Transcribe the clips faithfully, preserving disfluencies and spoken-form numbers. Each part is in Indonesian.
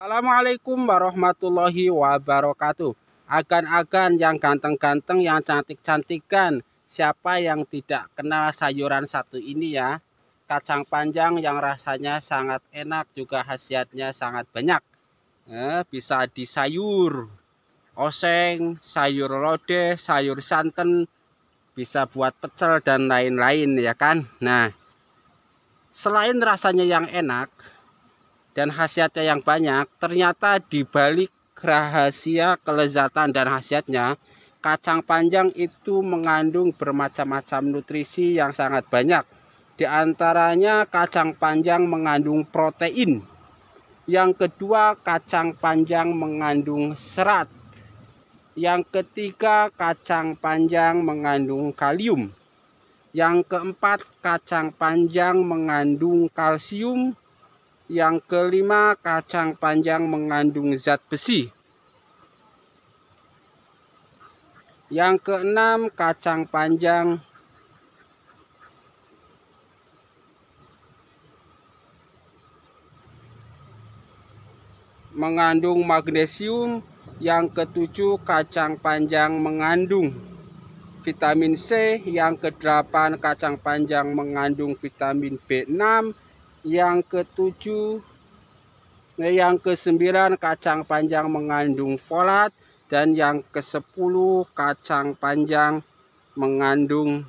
Assalamualaikum warahmatullahi wabarakatuh. Agan-agan yang ganteng-ganteng, yang cantik-cantikan, siapa yang tidak kenal sayuran satu ini ya? Kacang panjang yang rasanya sangat enak, juga khasiatnya sangat banyak. Eh, bisa disayur, oseng, sayur lodeh, sayur santan, bisa buat pecel dan lain-lain ya kan. Nah, selain rasanya yang enak dan khasiatnya yang banyak, ternyata di balik rahasia kelezatan dan khasiatnya, kacang panjang itu mengandung bermacam-macam nutrisi yang sangat banyak. Di antaranya kacang panjang mengandung protein. Yang kedua, kacang panjang mengandung serat. Yang ketiga, kacang panjang mengandung kalium. Yang keempat, kacang panjang mengandung kalsium. Yang kelima, kacang panjang mengandung zat besi. Yang keenam, kacang panjang mengandung magnesium. Yang ketujuh, kacang panjang mengandung vitamin C. Yang kedelapan, kacang panjang mengandung vitamin B enam. Yang ketujuh, yang kesembilan, kacang panjang mengandung folat. Dan yang kesepuluh, kacang panjang mengandung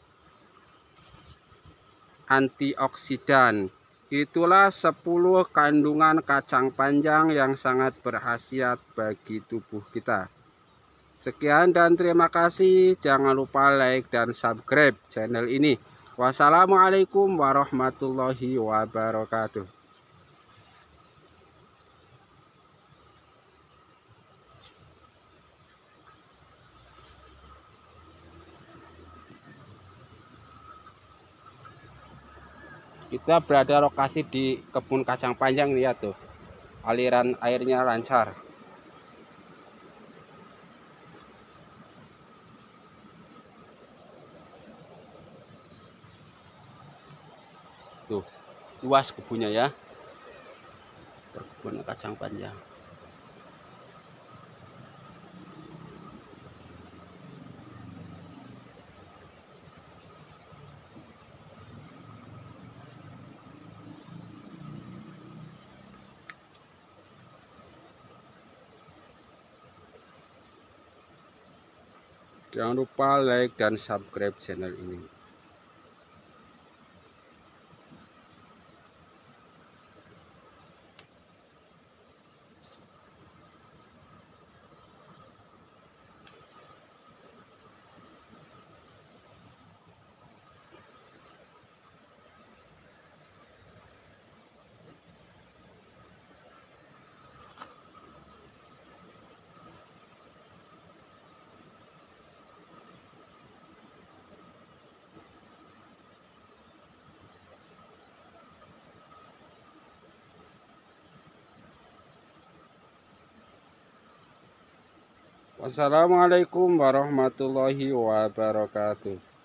antioksidan. Itulah sepuluh kandungan kacang panjang yang sangat berkhasiat bagi tubuh kita. Sekian dan terima kasih. Jangan lupa like dan subscribe channel ini. Wassalamualaikum warahmatullahi wabarakatuh. Kita berada lokasi di kebun kacang panjang, lihat tuh, aliran airnya lancar. Tuh, luas kebunnya ya, kebun kacang panjang. Jangan lupa like dan subscribe channel ini. Wassalamualaikum warahmatullahi wabarakatuh.